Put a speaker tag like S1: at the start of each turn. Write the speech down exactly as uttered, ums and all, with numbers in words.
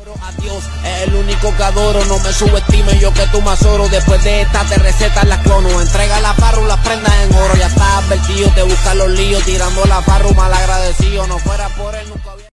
S1: A Dios es el único que adoro, no me subestime yo que tú más oro. Después de esta te recetas las clono, entrega la farru, las prendas en oro. Ya estás advertido, te buscan los líos, tirando la farru mal agradecido. No fuera por él nunca había...